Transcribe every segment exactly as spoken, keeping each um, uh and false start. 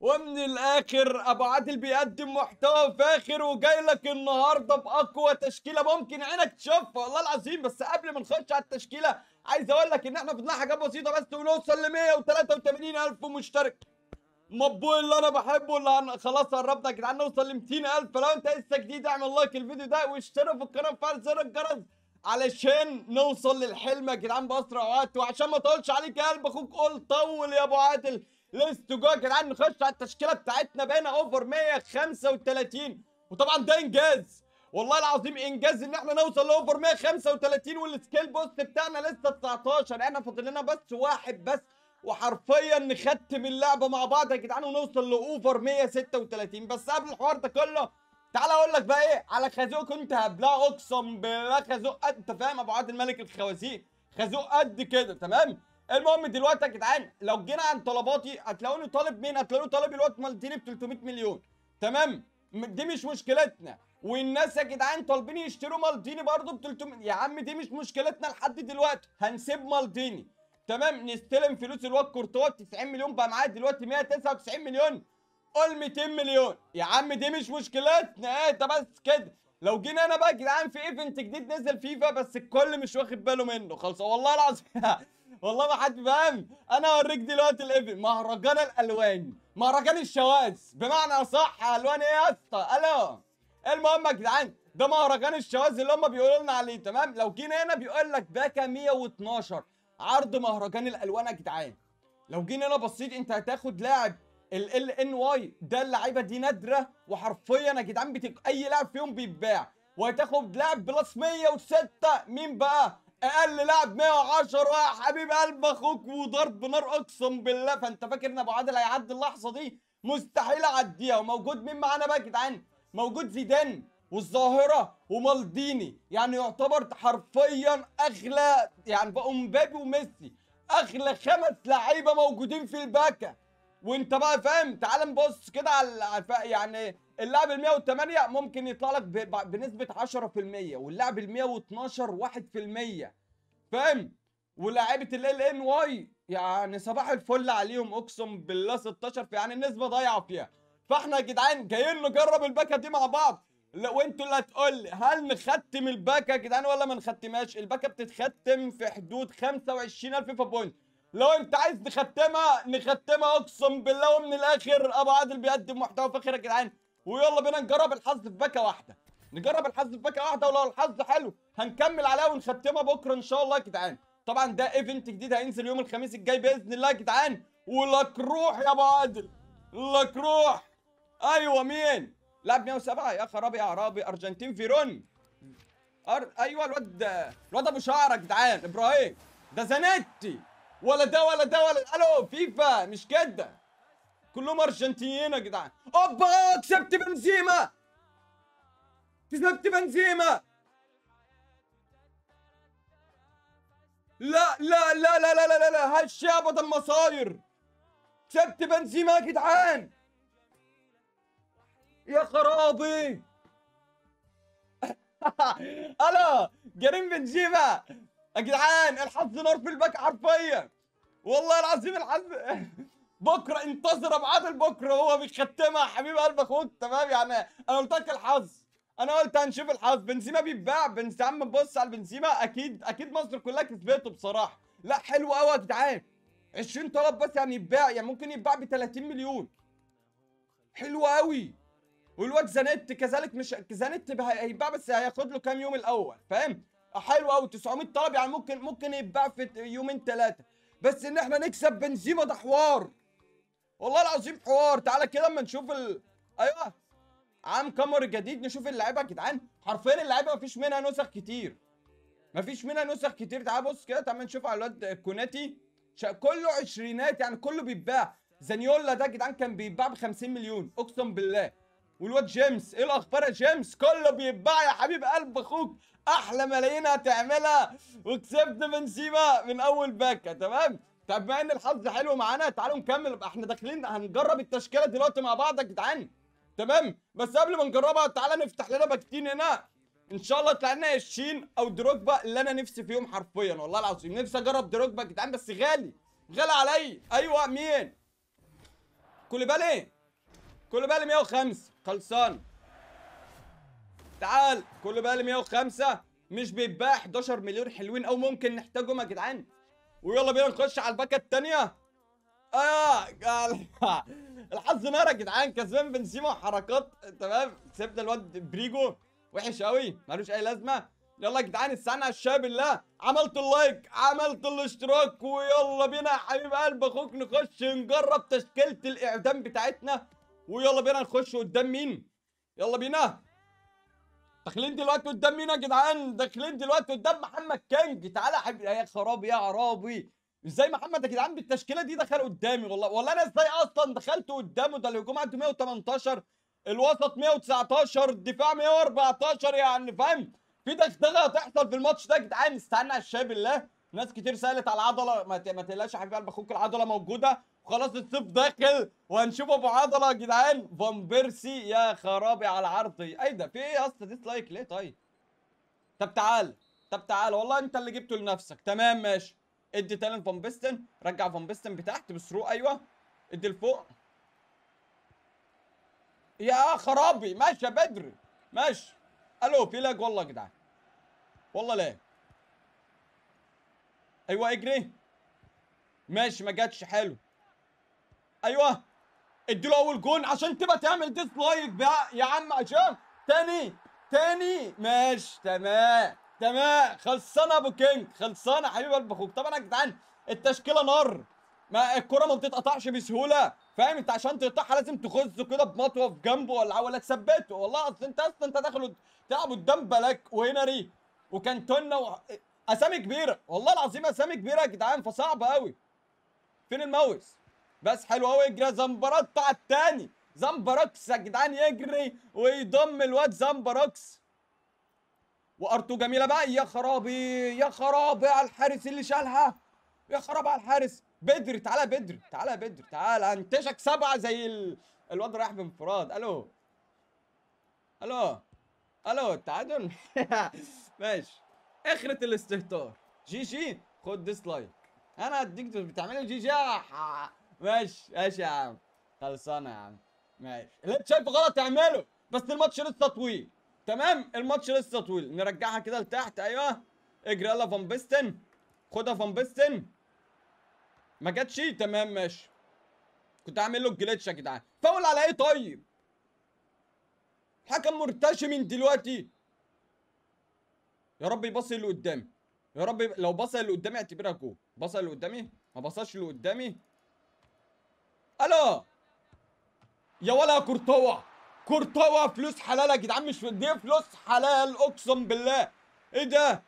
ومن الاخر ابو عادل بيقدم محتوى فاخر وجاي لك النهارده باقوى تشكيله ممكن عينك تشوفها والله العظيم. بس قبل ما نخش على التشكيله عايز اقول لك ان احنا فضلنا حاجات بسيطه بس ونوصل ل مية وتلاتة وتمانين الف مشترك. مبوي اللي انا بحبه اللي هن... خلاص قربنا يا جدعان نوصل ل ميتين الف. لو انت لسه جديد اعمل لايك الفيديو ده واشترك في القناه وفعل زر الجرس علشان نوصل للحلم يا جدعان باسرع وقت. وعشان ما اطولش عليك يا قلب اخوك قول طول يا ابو عادل. ليست جو يا جدعان نخش على التشكيله بتاعتنا. بقينا اوفر مية وخمسة وتلاتين وطبعا ده انجاز والله العظيم انجاز ان احنا نوصل لاوفر مية وخمسة وتلاتين. والسكيل بوست بتاعنا لسه تسعتاشر. احنا فاضل لنا بس واحد بس وحرفيا نختم اللعبه مع بعض يا جدعان ونوصل لاوفر مية وستة وتلاتين. بس قبل الحوار ده كله تعال اقول لك بقى ايه على خازوق كنت هبلعه اقسم بالله. خازوق قد انت فاهم ابو عادل ملك الخوازيق. خازوق قد كده تمام. المهم دلوقتي يا جدعان لو جينا عن طلباتي هتلاقوني طالب مين؟ هتلاقوني طالب الوقت مالتيني ب تلتمية مليون تمام. دي مش مشكلتنا. والناس يا جدعان طالبين يشتروا مالديني برضه ب تلتمية. يا عم دي مش مشكلتنا لحد دلوقتي. هنسيب مالديني تمام. نستلم فلوس الواد كورتوا تسعين مليون بقى معايا دلوقتي مية وتسعة وتسعين مليون. قول ميتين مليون يا عم دي مش مشكلتنا. ايه ده بس كده. لو جينا انا بقى يا جدعان في ايفنت جديد نزل فيفا بس الكل مش واخد باله منه خالص والله العظيم. والله ما حد فاهم. انا اوريك دلوقتي الايفنت مهرجان الالوان مهرجان الشواذ بمعنى اصح. الوان ايه يا اسطى؟ الو. المهم يا جدعان ده مهرجان الشواذ اللي هم بيقولوا لنا عليه تمام. لو جينا هنا بيقول لك باكا مية واتناشر عرض مهرجان الالوان يا جدعان. لو جينا هنا بصيت انت هتاخد لاعب ال ال ان واي. ده اللعيبه دي نادره وحرفيا يا جدعان بتك... اي لاعب فيهم بيتباع. وهتاخد لاعب بلس مية وستة. مين بقى؟ اقل لاعب مية وعشرة. يا حبيب قلب اخوك وضرب نار اقسم بالله. فانت فاكر ان ابو عادل هيعدي اللحظه دي؟ مستحيل اعديها. وموجود مين معانا بقى يا جدعان؟ موجود زيدان والظاهره ومالديني. يعني يعتبر حرفيا اغلى يعني بقوا مبابي وميسي اغلى خمس لعيبه موجودين في الباكا. وانت بقى فاهم. تعال نبص كده على يعني اللاعب ال مية وتمانية ممكن يطلع لك بنسبه عشرة في المية واللاعب ال مية واتناشر واحد في المية فاهم. ولاعيبه ال ال ان واي يعني صباح الفل عليهم اقسم بالله ستاشر. في يعني النسبه ضايعه فيها. فاحنا يا جدعان جايين نجرب الباكا دي مع بعض. لا وانتوا اللي هتقول لي هل نختم الباكا يا جدعان ولا ما نختمهاش؟ الباكا بتتختم في حدود خمسة وعشرين الف فيفا بوينت. لو انت عايز نختمها نختمها اقسم بالله. ومن الاخر ابو عادل بيقدم محتوى فاخر يا جدعان. ويلا بينا نجرب الحظ في باكا واحده. نجرب الحظ في باكا واحده ولو الحظ حلو هنكمل عليها ونختمها بكره ان شاء الله يا جدعان. طبعا ده ايفنت جديد هينزل يوم الخميس الجاي باذن الله يا جدعان. ولك روح يا ابو عادل لك روح. ايوه مين؟ لاعب مية وسبعة يا خرابي يا عرابي. ارجنتين فيرون. أر... ايوه الواد الواد ابو شعر يا جدعان ابراهيم. ده زانيتي ولا ده ولا ده ولا الو فيفا مش كده. كلهم ارجنتينيين يا جدعان. اوبا كسبت بنزيما. كسبت بنزيما. لا لا لا لا لا لا لا هالشعب ده المصاير. كسبت بنزيما يا جدعان. يا خرابي. الو كريم بنزيما يا جدعان. الحظ نار في الباك حرفيا والله العظيم. الحظ بكره انتظر ابو عادل بكره هو بيختمها حبيب قلب اخوك تمام. يعني انا قلت لك الحظ. انا قلت هنشوف الحظ. بنزيما بيتباع. بنزيما عم بص على بنزيما اكيد اكيد مصر كلها كسبته بصراحه. لا حلو قوي يا جدعان. عشرين طلب بس يعني يتباع. يعني ممكن يتباع ب تلاتين مليون. حلو قوي. والواد زانيت كذلك. مش زانيت هيتباع بس هياخد له كام يوم الاول فاهم. حلو قوي تسعمية طلب. يعني ممكن ممكن يتباع في يومين ثلاثه. بس ان احنا نكسب بنزيما ده حوار والله العظيم حوار. تعالى كده اما نشوف ال... ايوه عام قمر جديد نشوف اللعيبه يا جدعان. حرفيا اللعيبه مفيش منها نسخ كتير. مفيش منها نسخ كتير. تعال بص كده تعال نشوف على الواد كوناتي. شا... كله عشرينات يعني كله بيتباع. زانيولا ده يا جدعان كان بيتباع ب خمسين مليون اقسم بالله. والواد جيمس ايه الاخبار يا جيمس؟ كله بيتباع يا حبيب قلب اخوك. احلى ملايين هتعملها. وكسبت بنزيما من اول باكه تمام. طب بما ان الحظ حلو معانا تعالوا نكمل. احنا داخلين هنجرب التشكيله دلوقتي مع بعض يا جدعان تمام. بس قبل ما نجربها تعالى نفتح لنا باكتين هنا. ان شاء الله يطلع لنا ياشين او دروجبا اللي انا نفسي فيهم حرفيا والله العظيم. نفسي اجرب دروجبا يا جدعان بس غالي غالي عليا. ايوه مين؟ كوليبالي كوليبالي مية وخمسة خلصان. تعال كوليبالي مية وخمسة مش بيتباع حداشر مليون حلوين او ممكن نحتاجهم يا جدعان. ويلا بينا نخش على الباكه الثانيه. اه قال الحظ نار يا جدعان، كسبان بنسيما وحركات تمام. سيبنا الواد بريجو وحش قوي مالوش اي لازمه. يلا يا جدعان استنى على الشاي بالله. عملت اللايك عملت الاشتراك ويلا بينا يا حبيب قلب اخوك نخش نجرب تشكيله الاعدام بتاعتنا. ويلا بينا نخش قدام مين؟ يلا بينا. داخلين دلوقتي قدام مين يا جدعان؟ داخلين دلوقتي قدام محمد كينج. تعالى يا حبيبي. يا خرابي يا عرابي ازاي محمد يا جدعان بالتشكيله دي دخل قدامي؟ والله والله انا ازاي اصلا دخلت قدامه؟ ده الهجوم عنده مية وتمنتاشر، الوسط مية وتسعتاشر، الدفاع مية واربعتاشر. يعني فاهم في دغدغه هتحصل في الماتش ده يا جدعان. استنى على الشاي بالله. ناس كتير سالت على العضله، ما ما تقلقش يا حبيب قلب اخوك العضله موجوده. وخلاص الصيف داخل وهنشوف ابو عضله يا جدعان. فان بيرسي يا خرابي على عرضي. ايه ده في ايه يا اسطى؟ ديسلايك ليه طيب؟ طب تعال طب تعال والله انت اللي جبته لنفسك. تمام ماشي. ادي تاني لفان بيستن. رجع فان بيستن بتاعت بثرو. ايوه ادي لفوق. يا خرابي ماشي يا بدري ماشي. الو في لاج والله يا جدعان والله لاج. ايوه اجري ماشي ما جاتش. حلو ايوه ادي له اول جون عشان تبقى تعمل ديسلايك بقى يا عم. عشان تاني تاني ماشي. تمام تمام خلصانه ابو كينج خلصانه حبيب قلب اخوك. طبعا يا جدعان التشكيله نار. ما الكره ما بتتقطعش بسهوله فاهم انت. عشان تقطعها لازم تخزه كده بمطوه في جنبه ولا ولا تثبته. والله اصل انت اصلا انت داخل تلعب قدام بلاك وهنري وكانتونا و... اسامي كبيره والله العظيم اسامي كبيره يا جدعان فصعب قوي. فين الماوس؟ بس حلو قوي. يجري زمبرات على التاني. زمبروكس يا جدعان يجري ويضم الواد زمبروكس. وارتو جميله بقى. يا خرابي يا خرابي على الحارس اللي شالها. يا خرابي على الحارس. بدري تعالى يا بدري تعالى يا بدري تعالى انتشك سبعه زي ال... الواد رايح بانفراد. الو الو الو التعادل. ماشي اخرة الاستهتار. جي جي خد ديسلايك. انا هديك بتعملي جي جي. ماشي ماشي يا عم خلصانه يا عم ماشي. اللي انت شايفه غلط اعمله بس الماتش لسه طويل. تمام الماتش لسه طويل. نرجعها كده لتحت. ايوه اجري يلا فان بيستن. خدها فان بيستن. ما جاتش. تمام ماشي. كنت هعمل له الجليتش يا جدعان. فاول على ايه طيب؟ الحكم مرتشي من دلوقتي. يا رب يبص اللي قدامي. يا رب يب... لو بص اللي قدامي اعتبرها جول. بص اللي قدامي ما بصاش اللي قدامي. الو يا ولا كورتوا كورتوا فلوس حلال يا جدعان. مش دي فلوس حلال اقسم بالله. ايه ده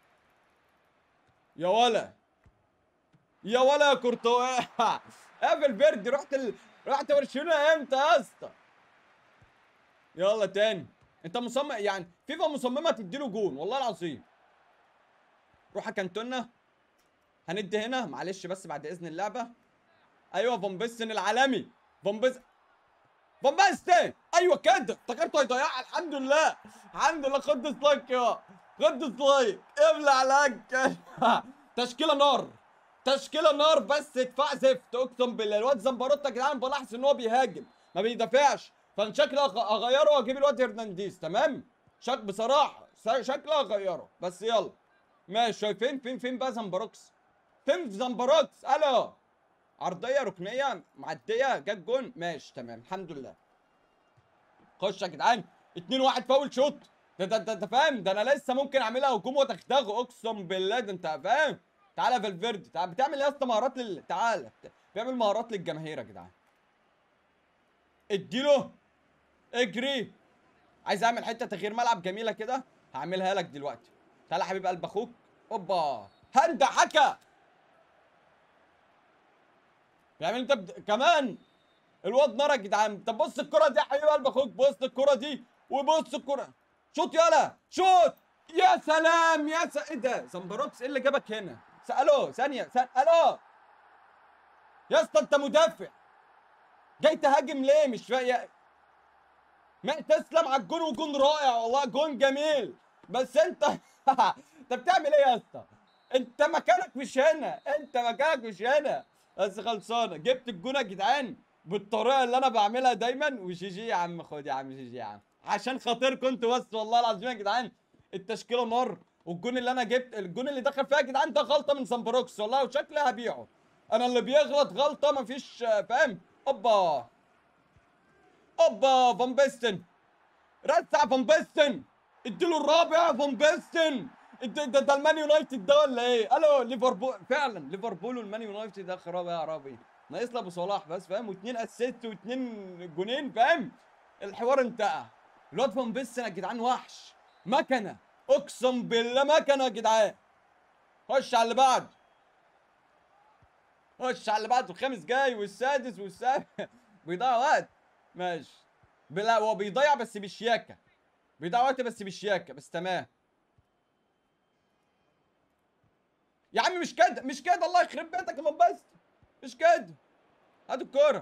يا ولا يا ولا كورتوا. قابل فيردي. رحت ال... رحت برشلونه امتى يا اسطى؟ يلا تاني. انت مصمم يعني فيفا مصممه تديله جون والله العظيم. روح يا كانتونا. هندي هنا معلش بس بعد اذن اللعبه. ايوه فان بيستن العالمي. فان بيستن فان بيستن ايوه كده. افتكرته هيضيعها. الحمد لله الحمد لله. خد ديسلايك يا خد ديسلايك. ابلع عليك. تشكيله نار تشكيله نار بس ادفاع زفت اقسم بالله. الواد زمبروتا يا جدعان بلاحظ ان هو بيهاجم ما بيدافعش. فانا شكلي اغيره واجيب الواد هرنانديز. تمام شك بصراحه شكلي اغيره بس يلا ماشي. شايفين فين فين بقى زمبروكس؟ فين زمبروكس؟ الو عرضيه ركنيه معديه جت جون. ماشي تمام الحمد لله. خش يا جدعان. اتنين واحد فاول شوت. ده ده ده, ده فاهم. ده انا لسه ممكن اعملها هجوم وتخدغه اقسم بالله. ده انت فاهم. تعالى يا فالفيردي تعالى. بتعمل ايه يا اسطى؟ مهارات لل تعالى بيعمل مهارات للجماهير يا جدعان. اديله اجري. عايز اعمل حته تغيير ملعب جميله كده هعملها لك دلوقتي. تعالى يا حبيب قلب اخوك. اوبا هندا حكا. بيعمل انت بد... كمان الواد نار يا جدعان. طب بص الكره دي يا حبيب قلب اخوك. بص الكره دي وبص الكره. شوط يلا شوط. يا سلام يا س... ايه ده زمبروكس؟ ايه اللي جابك هنا؟ الو ثانيه ثانيه. الو يا اسطى انت مدافع جاي تهاجم ليه؟ مش فاهم. ما تسلم على الجون وجون رائع والله جون جميل. بس انت انت بتعمل ايه يا اسطى؟ انت مكانك مش هنا. انت مكانك مش هنا. بس خلصانه. جبت الجون يا جدعان بالطريقه اللي انا بعملها دايما. وجي جي يا عم، خد يا عم جي جي يا عم، عشان خاطركم انتوا بس والله العظيم يا جدعان. التشكيله نار، والجون اللي انا جبت، الجون اللي دخل فيها يا جدعان ده غلطه من سامبروكس والله، وشكلي هبيعه. انا اللي بيغلط غلطه مفيش فاهم. اوبا اوبا فان بيستن، رزع فان بيستن، اديله الرابع فان بيستن. ده, ده, ده المان يونايتد ده ولا ايه؟ الو ليفربول فعلا، ليفربول والمان يونايتد ده خراب يا عربي. ناقص له ابو صلاح بس فاهم، واثنين اسيست واثنين جونين فاهم. الحوار انتهى. الواد فان بيستن يا جدعان وحش، مكنه، اقسم بالله مكنه يا جدعان. خش على اللي بعد، خش على اللي بعد، الخامس جاي والسادس والسابع. بيضيع وقت ماشي. لا هو بيضيع بس بشياكه، بيضيع وقت بس بشياكه بس تمام. يا عم مش كده مش كده، الله يخرب بيتك يا بس، مش كده. هات الكوره،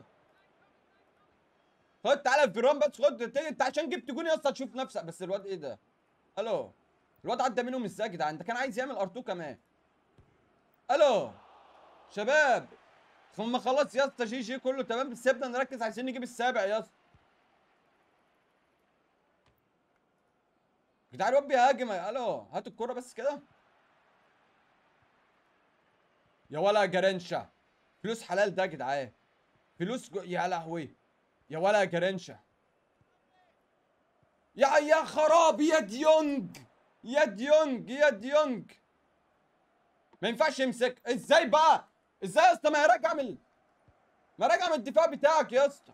خد تعالى فيران بس، خد انت عشان جبت جون يا اسطى تشوف نفسك. بس الواد ايه ده؟ الو الواد عدى منهم ازاي يا جدعان؟ ده كان عايز يعمل ار2 كمان. الو شباب، ثم خلاص يا اسطى جي جي كله تمام، بس سيبنا نركز عايزين نجيب السابع يا اسطى. جدعان الواد بيهاجم. الو هات الكوره بس كده يا ولا جرنشا. فلوس حلال ده يا جدعان، فلوس جو... يا لهوي يا ولا جرنشا. يا يا خراب يا ديونج، يا ديونج يا ديونج. ما ينفعش يمسك ازاي بقى؟ ازاي يا اسطى؟ ما يراجع من ما راجع من الدفاع بتاعك يا اسطى.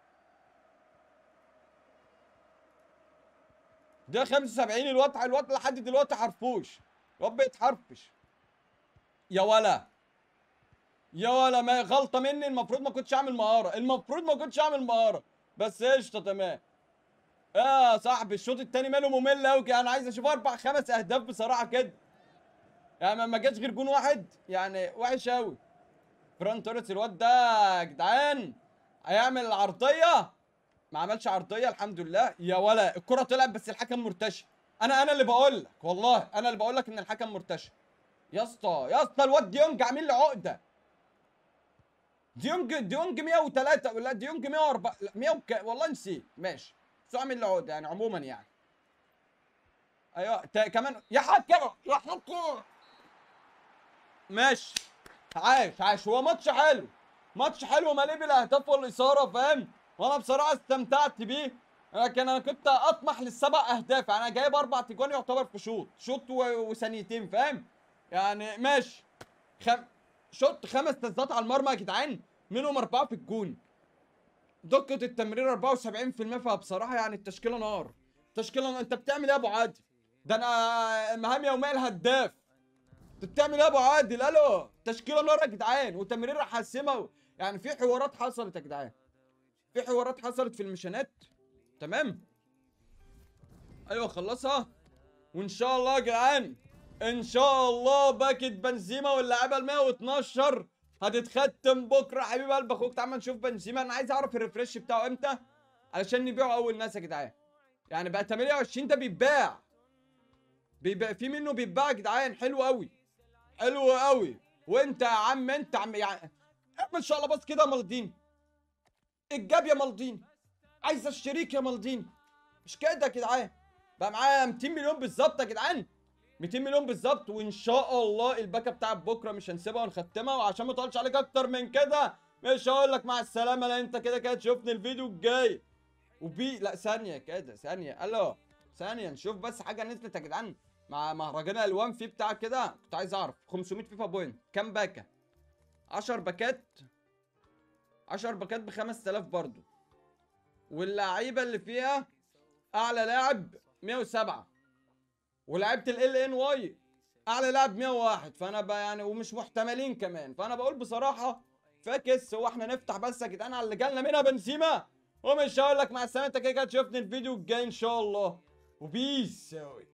ده خمسة وسبعين الواد، الواد لحد دلوقتي حرفوش، الواد بيتحرفش يا ولا يا ولا. ما غلطه مني، المفروض ما كنتش اعمل مهاره، المفروض ما كنتش اعمل مهاره، بس قشطه تمام. يا صاحبي الشوط التاني ماله ممل قوي، انا عايز اشوف اربع خمس اهداف بصراحه كده. يعني ما جاش غير جون واحد، يعني وحش قوي. فران توريس الواد ده يا جدعان هيعمل عرضيه، ما عملش عرضيه الحمد لله. يا ولا الكره طلعت بس الحكم مرتشي. انا انا اللي بقول لك والله، انا اللي بقول لك ان الحكم مرتشي يا اسطى. يا اسطى الواد ديونج عامل لي عقده. ديونج ديونج مية وتلاتة ولا ديونج مية واربعة، لا مية وك... والله نسيت ماشي، بس هو عامل لي عقده يعني عموما يعني. ايوه تا... كمان يا حكم يا حكم. ماشي، عاش عاش، هو ماتش حلو، ماتش حلو مليء بالاهداف والاثاره فاهم. وانا بصراحه استمتعت بيه، لكن انا كنت اطمح للسبع اهداف. انا جايب اربع تجوان يعتبر في شوط شوط و... وثانيتين فاهم يعني. ماشي خم... شوط خمس تسديدات على المرمى يا جدعان، منهم اربعه في الجون، دقه التمرير اربعة وسبعين في المية. فبصراحه يعني التشكيله نار، تشكيله نار. انت بتعمل ايه يا ابو عادل؟ ده انا مهام يوميه الهداف. انت بتعمل ايه يا ابو عادل؟ الو تشكيله نار يا جدعان، وتمريره حاسمه و... يعني في حوارات حصلت يا جدعان، في حوارات حصلت في المشانات تمام. ايوه خلصها، وان شاء الله يا جدعان ان شاء الله باكت بنزيما واللاعيبه ال مية واتناشر هتتختم بكره. حبيب قلب اخوك تعال نشوف بنزيما. انا عايز اعرف الريفرش بتاعه امتى علشان نبيعه اول ناس يا جدعان. يعني بقى تمنية وعشرين ده بيتباع، بيبقى في منه بيتباع يا جدعان. حلو قوي حلو قوي. وانت يا عم انت عم يعني اعمل ان شاء الله بس كده يا مالدين، الجاب يا مالدين، عايز الشريك يا مالدين. مش كده يا جدعان؟ بقى معايا ميتين مليون بالظبط يا جدعان، ميتين مليون بالظبط. وان شاء الله الباكه بتاعت بكره مش هنسيبها ونختمها. وعشان ما اطولش عليك اكتر من كده مش هقول لك مع السلامه، لان انت كده كده تشوفني الفيديو الجاي. وبي لا ثانيه كده ثانيه، الو ثانيه نشوف بس حاجه نزلت يا جدعان مع مهرجان الوان في بتاع كده. كنت عايز اعرف خمسمية فيفا بوينت كام باكه؟ عشر باكات، عشر باكات ب خمسة آلاف برضو. واللعيبه اللي فيها اعلى لاعب مية وسبعة، ولعيبه ال ان واي اعلى لاعب مية وواحد. فانا بقى يعني ومش محتملين كمان. فانا بقول بصراحه فاكس، هو احنا نفتح بس يا جدعان على اللي جالنا منها بنزيما. ومش هقول لك مع السلامه، انت كده كده تشوفني الفيديو الجاي ان شاء الله. وبيس.